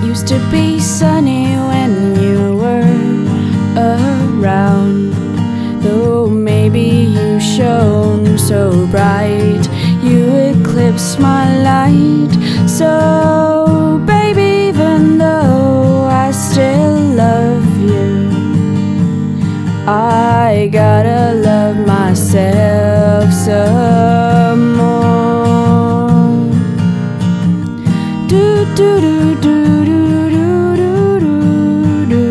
used to be sunny when you were around. Though maybe you shone so bright, you eclipsed my light. So baby, even though I still love you, I gotta love myself some more. Do do do do do do do do.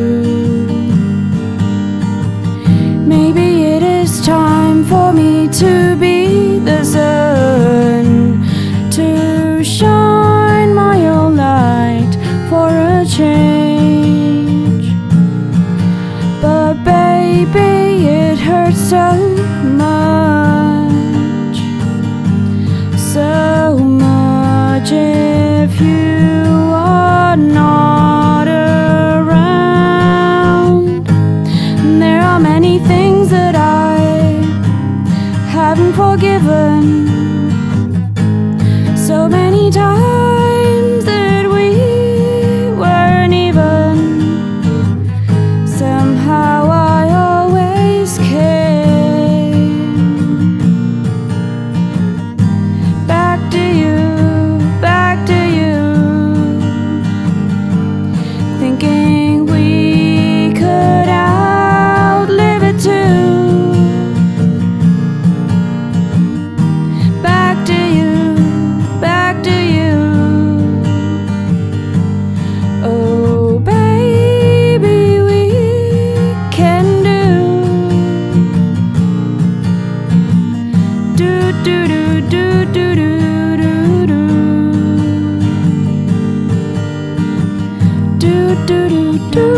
Maybe it is time for me to be the sun, to shine my own light for a change. But baby, it hurts so much, so much if you are not around. There are many things that I haven't forgiven, so many times that we weren't even. Somehow I always came back to you, thinking we could outlive it too. Back to you, back to you. Oh baby, we can do do do do do do do do do do do.